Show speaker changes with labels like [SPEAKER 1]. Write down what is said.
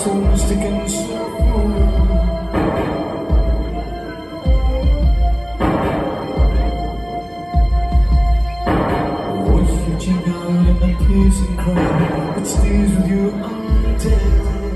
[SPEAKER 1] so mystic and slow. Voice reaching out in a piercing cry that stays with you until